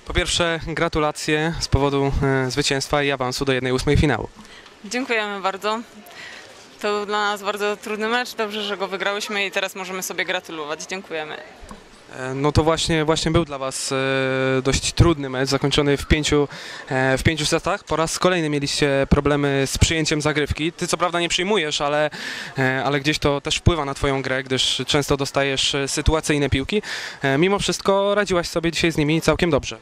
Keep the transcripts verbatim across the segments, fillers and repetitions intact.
Po pierwsze, gratulacje z powodu e, zwycięstwa i awansu do jednej ósmej finału. Dziękujemy bardzo. To był dla nas bardzo trudny mecz. Dobrze, że go wygrałyśmy i teraz możemy sobie gratulować. Dziękujemy. E, No to właśnie, właśnie był dla Was e, dość trudny mecz, zakończony w pięciu, e, w pięciu setach. Po raz kolejny mieliście problemy z przyjęciem zagrywki. Ty co prawda nie przyjmujesz, ale, e, ale gdzieś to też wpływa na Twoją grę, gdyż często dostajesz e, sytuacyjne piłki. E, Mimo wszystko radziłaś sobie dzisiaj z nimi całkiem dobrze.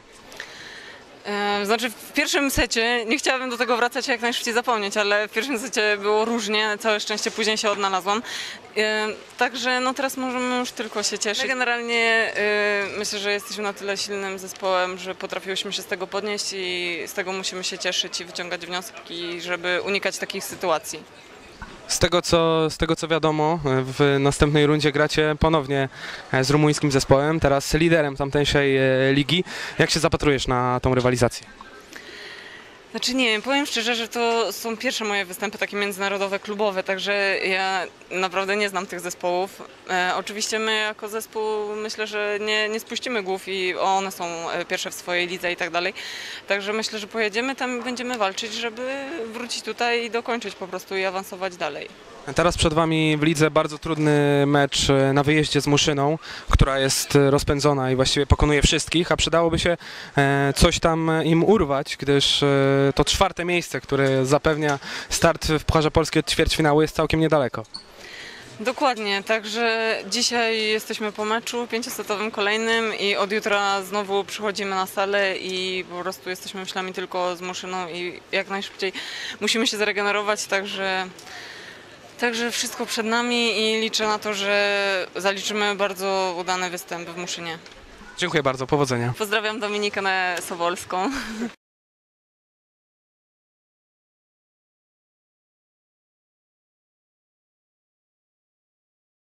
E, Znaczy w pierwszym secie, nie chciałabym do tego wracać jak najszybciej zapomnieć, ale w pierwszym secie było różnie, całe szczęście później się odnalazłam. E, Także no teraz możemy już tylko się cieszyć. Generalnie e, myślę, że jesteśmy na tyle silnym zespołem, że potrafiłyśmy się z tego podnieść i z tego musimy się cieszyć i wyciągać wnioski, żeby unikać takich sytuacji. Z tego, co, z tego co wiadomo, w następnej rundzie gracie ponownie z rumuńskim zespołem, teraz liderem tamtejszej e, ligi. Jak się zapatrujesz na tą rywalizację? Znaczy nie wiem, powiem szczerze, że to są pierwsze moje występy takie międzynarodowe, klubowe, także ja naprawdę nie znam tych zespołów. E, oczywiście my jako zespół myślę, że nie, nie spuścimy głów i one są e, pierwsze w swojej lidze i tak dalej. Także myślę, że pojedziemy tam i będziemy walczyć, żeby wrócić tutaj i dokończyć po prostu i awansować dalej. Teraz przed Wami w lidze bardzo trudny mecz e, na wyjeździe z Muszyną, która jest e, rozpędzona i właściwie pokonuje wszystkich, a przydałoby się e, coś tam im urwać, gdyż e, to czwarte miejsce, które zapewnia start w Pucharze Polski od ćwierćfinału, jest całkiem niedaleko. Dokładnie, także dzisiaj jesteśmy po meczu pięciosetowym kolejnym i od jutra znowu przychodzimy na salę i po prostu jesteśmy myślami tylko z Muszyną i jak najszybciej musimy się zregenerować, także, także wszystko przed nami i liczę na to, że zaliczymy bardzo udany występ w Muszynie. Dziękuję bardzo, powodzenia. Pozdrawiam Dominikę Sobolską.